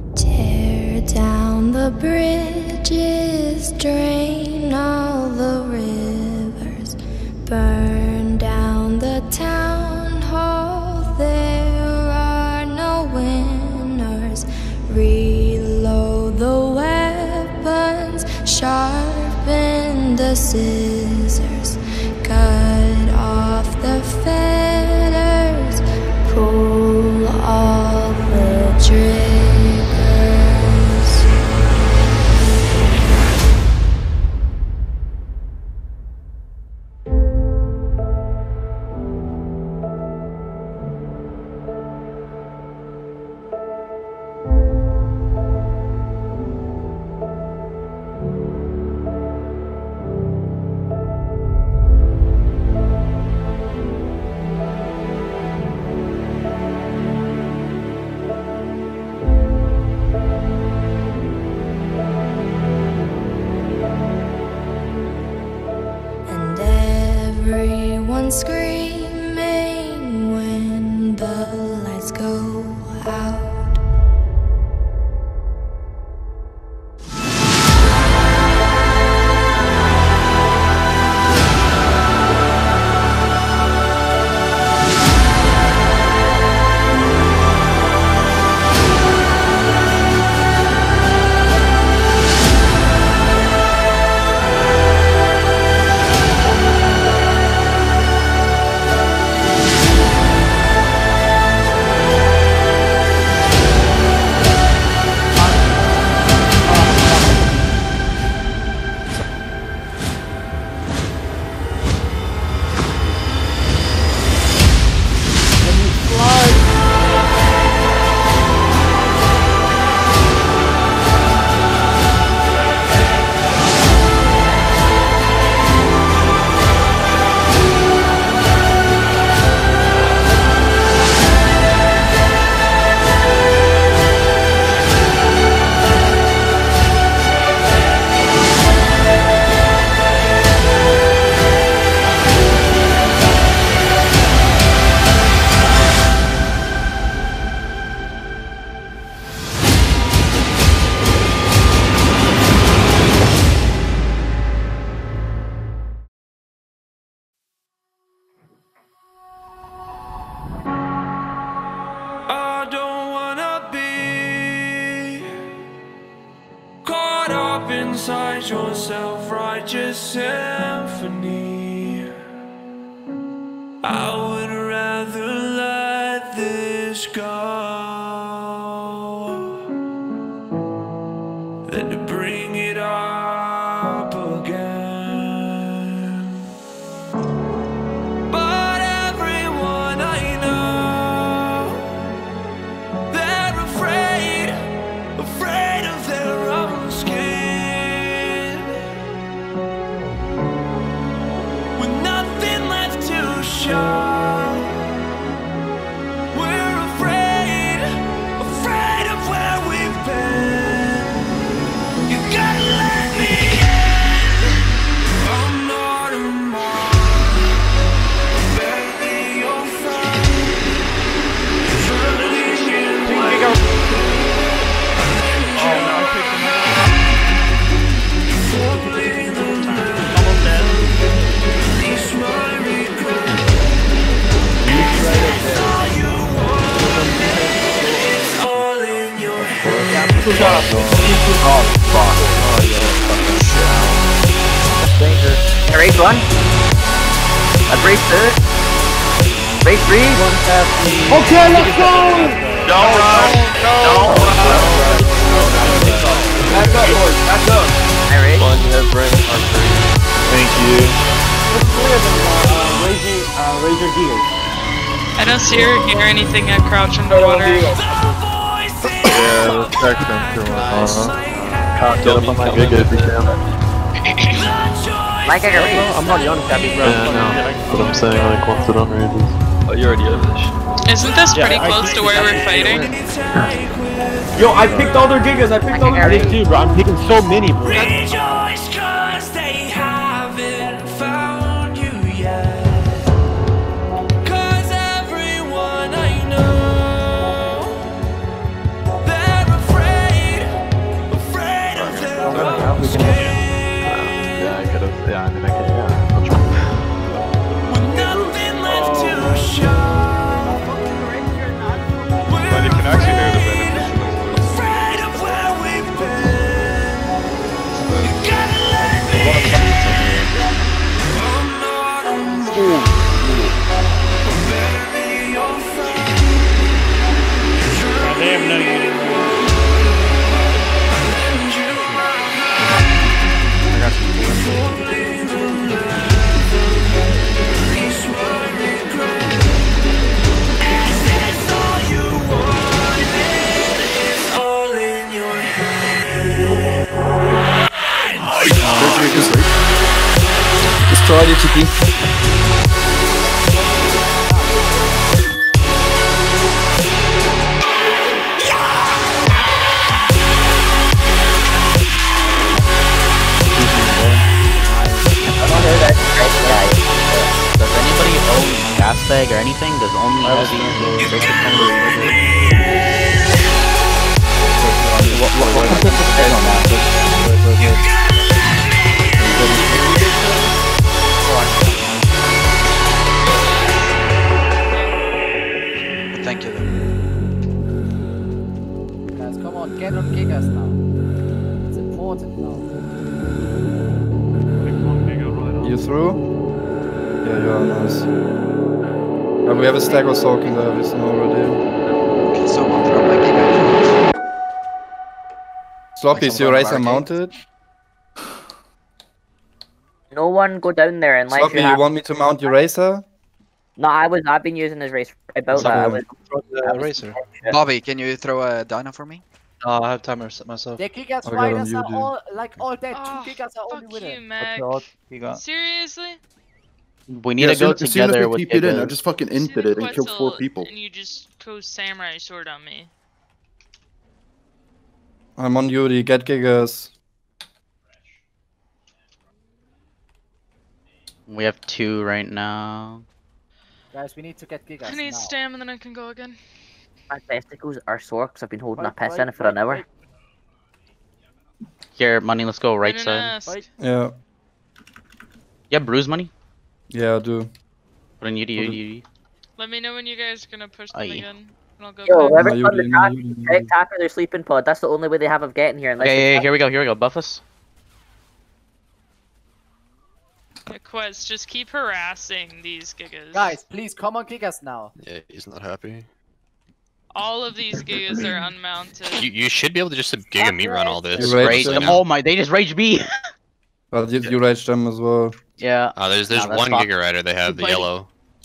Tear down the bridges, drain all the rivers, burn down the town hall. There are no winners. Reload the weapons, sharpen the scissors, cut off the fetters, pull all the triggers. Everyone screaming when the lights go out. I don't wanna be caught up inside your self-righteous symphony. I would rather let this go than to bring it up again. But everyone I know, they're afraid of their own skin, with nothing left to show. We're afraid of where we've been. You gotta let me in. I'm not a mark, barely your friend. Burning in light. Oh fuck. Oh yeah, fucking shit. Danger. I race one. I race third. Race three. Okay, let's go! Don't rush. Don't rush. Back up, boys. Back up. I race. One, you have Brent on 3. Thank you. Let's clear them, raise your gears. I don't see or hear anything at Crouch Underwater. Yeah, let's check them through. Get up on my Giga if you can. Mike, I got race. I'm already on Cappy, bro. Yeah, no. But I'm saying, like, once it unrages. Oh, you already have this. Isn't this pretty close to where we're fighting? Yo, I picked all their gigas. I picked all their gigas too, bro. I'm picking so many, bro. Rejoice 'cause they haven't found you yet. 'Cause everyone I know, they're afraid. Yeah, I mean, I can, yeah, I'll try. With nothing left to show. But you can actually hear the beneficial. Afraid of where we've been. You gotta let me I'm not alone. Better be your friend. Destroy the TP. Does anybody own gas bag or anything? Does only heavy Thank you. Guys, come on, get on Gigas now. It's important now. You through? Yeah, you are nice. We have a stack of soaking there, we know already. Can someone throw my Giga? Sloppy, is your racer mounted? No one go down there unless Sloppy, you want me to mount your racer? No, I've been using this race about that. I was Racer. Bobby, can you throw a Dyna for me? I have timers myself. The Gigas I got riders on are you, all like all dead. Oh, 2 Gigas are only fuck with you, it. Mac. Seriously? We need to go as soon as together we with TP'd in, I Gigas. just fucking See the input it and killed 4 Quetzal, people. And you just go samurai sword on me. I'm on Yuri, get Gigas. We have 2 right now. Guys, we need to get Gigas I need now. stam and then I can go again. my testicles are sore because I've been holding a Right, piss right, in it for an right, hour. right. Here, money, let's go right Win an side. ass. Right. Yeah, You have bruise money? yeah, I do. Put in UD. Let me know when you guys are gonna push them Aye. again. And I'll go Yo, back. whoever's No, on the Yuri, track, Yuri. take Taka their sleeping pod. That's the only way they have of getting here. Unless Okay, they- here we go, buff us. Yeah, Quest, just keep harassing these gigas. Guys, please come on Gigas now. Yeah, he's not happy. All of these gigas are unmounted. You should be able to just Giga me run all this. You raged Rage. them? Oh my, they just raged me! Well, you raged them as well. Yeah. There's Nah, that's one fine. Giga Rider they have, the Wait. yellow.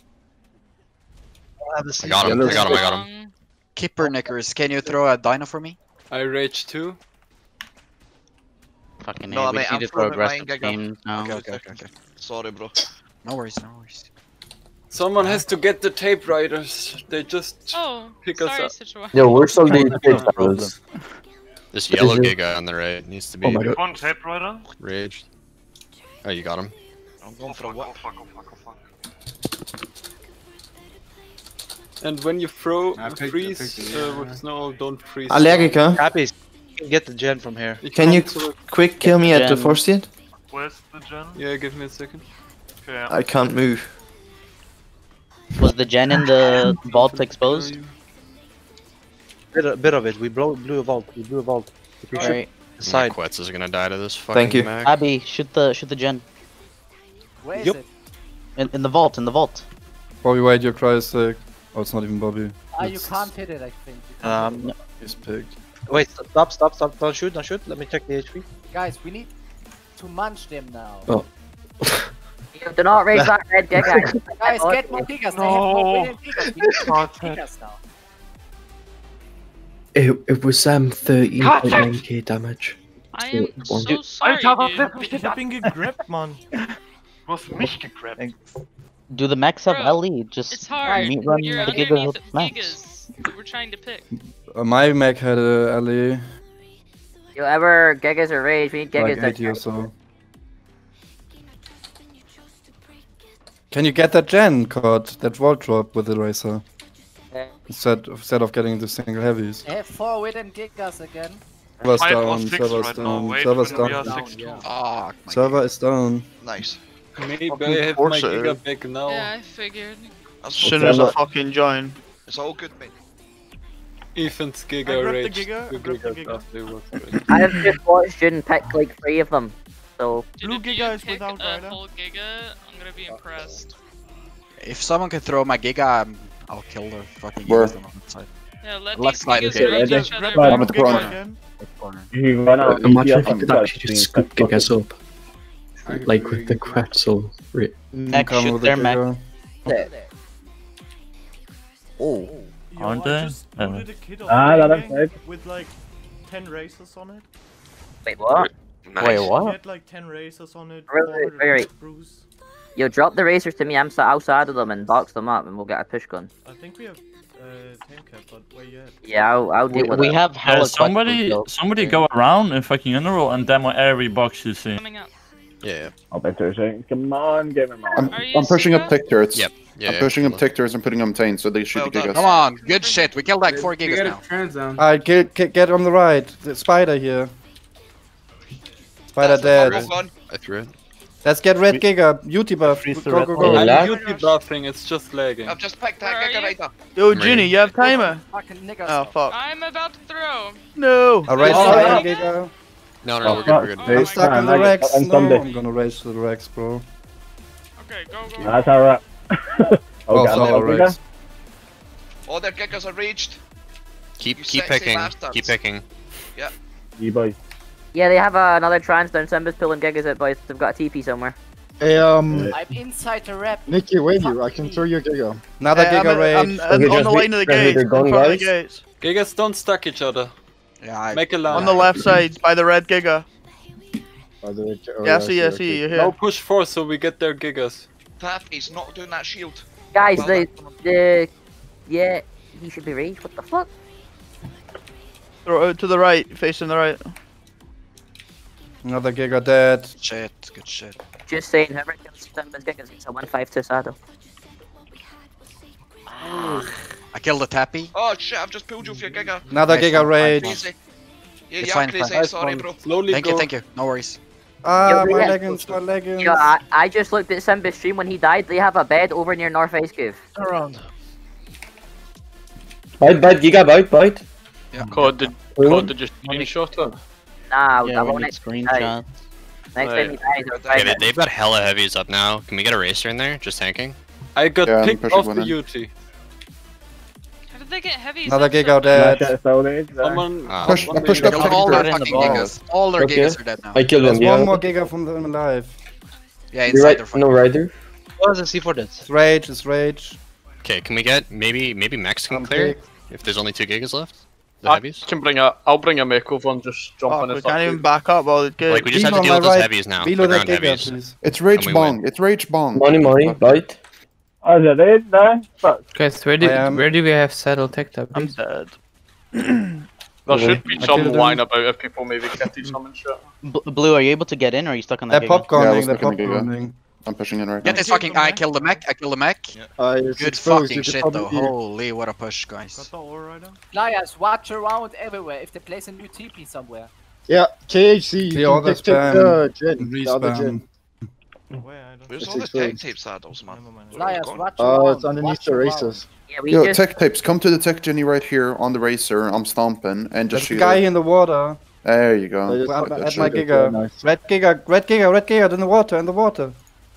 I got him, I got him. Kipper Knickers, can you throw a Dyna for me? I rage too. Fucking No, we mate, just I'm need to throw throwing my aggressive Giga. games now. Okay. Sorry, bro. No worries, no worries. Someone has to get the tape riders. They just Oh, pick us sorry, up. Sichuan. Yo, where's all the tape This yellow Giga on the right needs to be One tape rider. raged. Oh, you got him. I'm going for a what? And when you throw freeze with snow, don't freeze. Allergiker, Happy. Get the gen from here. can you quick kill me at the Gen. first hit? Where's the gen? Yeah, give me a second. Okay. I can't move. Was the gen in the vault exposed? Bit of it. We blew a vault. If you shoot Alright. the side. Quetz is gonna die to this fucking Thank you. Mac. Abby, shoot the gen. Where is Yup. it? In the vault, Bobby, wait, your cry is sick. Oh, it's not even Bobby. Ah, you It's- can't hit it, I think. You can't hit it. He's picked. Wait, stop. Don't shoot. Let me check the HP. Guys, we need to munch them now. Oh. Yo, do not raise that red Giga. Guys, get more Gigas. They have no winning Gigas. We need more Gigas now. It was 13.9k damage. I am so sorry, Alter, was dude. wird mich ich hab ihn gegrabt, Mann. Du hast mich gegrabt. Do the max have Bro, LE? Just It's hard. meat run You're the Gigas underneath with max. gigas. We're trying to pick. My Mac had a LA You ever Gigas or rage? We need like Gigas. 80 or so. Can you get that gen card, that wall drop with the racer? Instead of getting the single heavies. They have 4 wooden Gigas again. Server's Five or down, six server's right now. down, Wait server's when we down. are 6-2. Fuck. my Server is down. Nice. Maybe Fucking I have my force it. giga back now. Yeah, I figured. That's As soon as I fucking join. It's all good, mate. Ethan's I giga grabbed the rage. giga, I grabbed the giga. After was great. I have just watched Jin pick like 3 of them. So Dude, Blue if you giga is pick without a rider. full giga, I'm gonna be impressed. If someone can throw my giga, I'll kill the fucking Where? gigas on the side. Yeah, let Left these side gigas is it, reach right each Grab other. the I'm at the giga corner. again. You run out. Imagine if you could actually just scoop gigas up. Like with the Quetzal. Next, Come shoot with their the mech. giga. Oh. Yo, Aren't I they? just Oh. looted a kid Ah, that of is right. with like 10 races on it. wait, what? Wait, He what? had like 10 races on it. Really? 400 Wait. Bruce. Yo, drop the racers to me. I'm sat outside of them and box them up, and we'll get a push gun. I think we have 10 cap, but where you at? Yeah, I'll deal with We it. have hella Somebody go around in fucking general and demo every box you see. Coming up. Yeah. I'll bet there's a. Come on, give him on. I'm pushing up tech turrets. Yep. I'm pushing up tech turrets and putting them taint so they shoot the gigas. Come on, good shit. We killed like 4 gigas now. Alright, get on the right. The spider here. Spider dead. I threw it. Let's get red giga. Beauty buff. Go, go, go. I'm beauty buffing, it's just lagging. I've just picked that giga right now. Yo, Ginny, you have timer? Fucking niggas. Oh, fuck. I'm about to throw. No! I'll race Oh, the yeah. giga. No, no, we're good, we're good. I'm stuck in the I got- Rex. I'm No, Sunday. I'm gonna race to the Rex, bro. Okay, go. That's alright. Oh, God, sorry, no, Rex. All their gigas are reached. You Keep sexy picking. bastards. Keep picking. Yeah. boys. Yeah, they have another trans down. Simba's pulling gigas out, boys. They've got a TP somewhere. Hey, I'm inside the rep. Nicky, wave you. I can throw your giga. Another I'm giga rage. on the line of the gate. In front of the gates. Gigas don't stack each other. Yeah, Make a line. On the left side, by the red giga. Oh, Yeah, I see, you're here. No push force so we get their gigas. Taffy's not doing that shield. Guys, Well, yeah, he should be raged. What the fuck? Throw out to the right, facing the right. Another giga dead. Shit, good shit. Just saying, whoever kills Simba's gigas gets a 152 saddle. I killed the tappy. Oh shit, I've just pulled you for your giga. Another Nice giga one, rage. Crazy. Yeah, It's yeah, fine, crazy. fine. Sorry, bro. Slowly Thank go. you, thank you. No worries. Ah, Yo, my yeah. leggings, my leggings. Yo, I just looked at Simba's stream when he died. They have a bed over near North Ice Cave. Around. Bite, giga, bite. Yeah. Code did just screenshot it. Nah, Yeah, I we won't need next time he dies. screenshots. Next time he dies, I'll Okay, find it. they've got hella heavies up now. Can we get a racer in there? Just tanking? I got Yeah, I'm picked pushing off one the in. UT. How did they get heavy? Another giga dead. Someone. Push- I pushed up Killed tech all their turrets. fucking gigas. All their Okay. gigas are dead now. killed There's one more giga from them alive. Yeah, inside their fucking. rider. What does it C4 this? It's rage, it's rage. Okay, can we get maybe Max can I'm clear big. if there's only 2 gigas left? The I heavies? can I'll bring a mech over and just jump Fuck, on we his can't even back up while it's good. Like we just have Below to deal my with those right, heavies now. below The that ground giga, heavies. please. And It's rage we bong. win. It's rage bong. Money, bite. Oh, is that it? No? Fuck. Guys, I am- where do we have saddle tech tab? I'm dead. There should be I some killed line him. about if people maybe can't teach some and shit. Blue, are you able to get in or are you stuck on that They're giga? Yeah, I popcorning, was they're looking at the giga. popcorning. I'm pushing in right Get now. this fucking. I killed the mech. I killed the mech. It's Good exposed. fucking You could shit though. probably- Holy, what a push, guys. Got the ore rider. Players, watch around everywhere if they place a new TP somewhere. Yeah, KHC. The You other can take spam. the gen. The other Respam. gen. Where? I don't Where's It's all the exposed. tech tape saddles, man? Never mind. Players, watch around. It's underneath watch the around. races. Yeah, we Yo, just... tech tapes, come to the tech Jenny right here on the racer. I'm stomping and just There's a shoot guy it. in the water. There you go. They just At fucking my shoot it. giga. Nice. Red giga, red giga, red giga, in the water, in the water.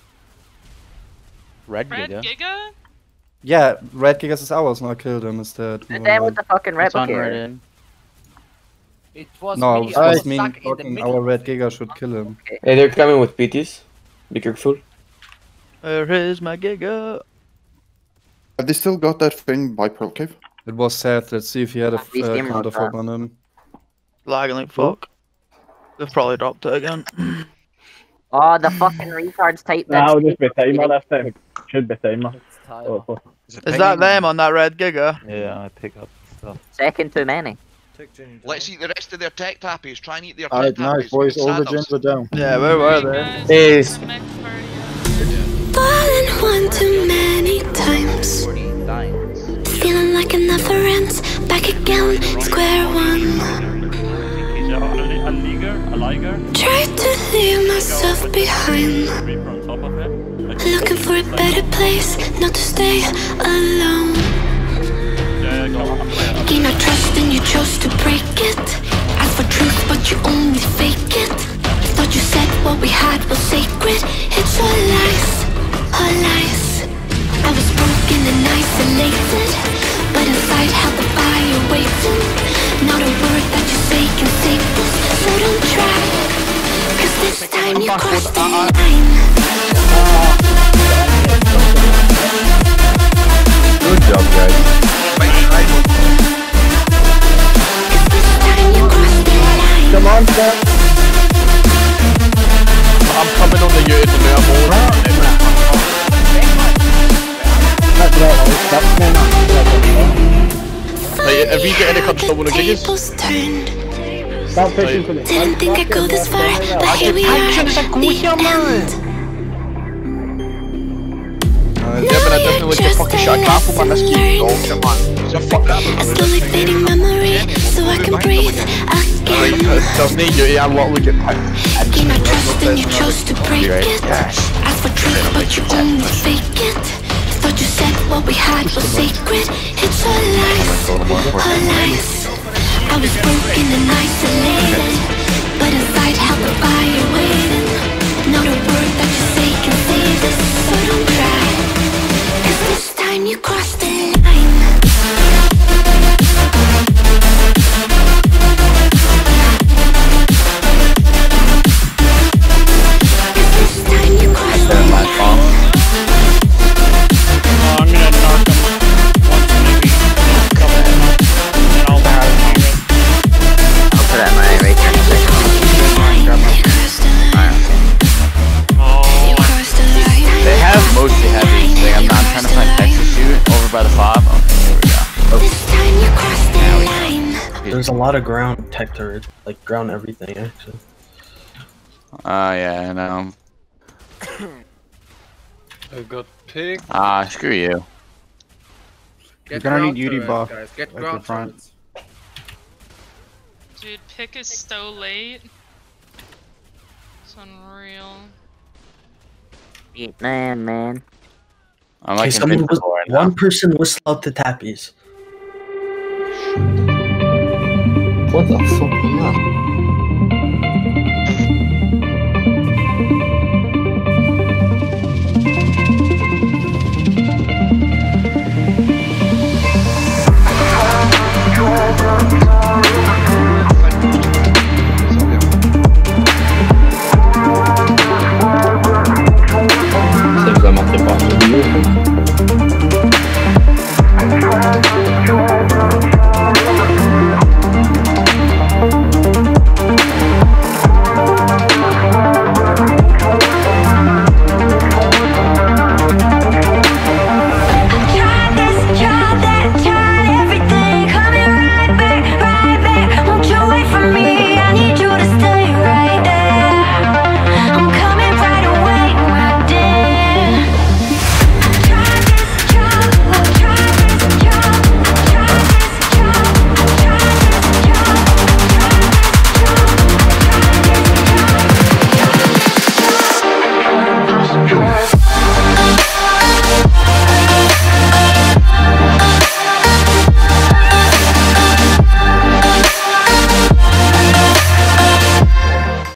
Red Red giga? giga? Yeah, red gigas is ours, no, I killed him instead. And then with the fucking It's on replicator. Reddit. It was No, me. it I was was me. stuck in the Fucking middle. our red giga should kill him. Hey, they're coming with PTs. Be careful. There is my giga. Have they still got that thing by Pearl Cave? It was sad. Let's see if he had a These game counter runs fog on him. Lagging like fuck. They've probably dropped it again. Oh, the fucking retards type Nah, I'll just be timer this time. Should be timer. It's time. Oh, fuck. Is that them on that red giga? Yeah, I pick up stuff. Second too many. Take Jenny. Let's eat the rest of their tech tappies. Try and eat their tech Alright, tappies. nice, boys. All the Saddles. gens are down. Yeah, where were they? Guys, Yes. mech party. Fallen one too many times. Feeling like it never ends. Back again, square one. Liger. Tried to leave myself behind. Reaper on top of it. Looking for a better place, not to stay alone. Yeah, come on. Gain our trust and you chose to break it. Ask for truth but you only fake it. Thought you said what we had was sacred. It's all lies, all lies. I was broken and isolated, but inside held the fire waiting. Not a word that you say can save us, so don't try, cause this time you crossed the line. Good job, guys. Come on, sir. I'm coming on the unit and now Hey, have you got any control on the giggers? Stop fishing for this. Didn't think I'd go this far, but here we are, the end. Yeah, but I definitely like the fucking shot. Careful, man. Let's keep going. Come on. A slowly fading memory, so I can breathe again. Doesn't he? Yeah, what we get. Gain our trust and you chose to break it. Ask for truth but you only fake it. Thought you said what we had was sacred. It's all lies, all lies. I was broken and isolated, but inside held the fire waiting. Not a word that you say can save us, so don't try, cause this time you crossed the line. Cause this time you crossed the line. I'm gonna knock him once, maybe a couple, and then I'll I'll put that in my right here in a second. They have mostly heavy. Like, I'm not trying to find Texas shoot over by the fob. Okay, here we go. This time you crossed the line. There's a lot of ground tech turret, like ground everything actually. Oh yeah, I know. I got pig. Ah, screw you. You're gonna need UD buff. Get Like the front. Dude, pick is so late. It's unreal. Man. I'm like Okay, one person whistle out the tappies. What the fuck was that?